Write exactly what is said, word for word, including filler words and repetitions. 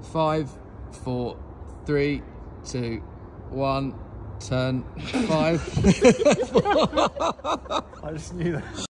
Five, four, three, two, one. Turn. Five. I just knew that.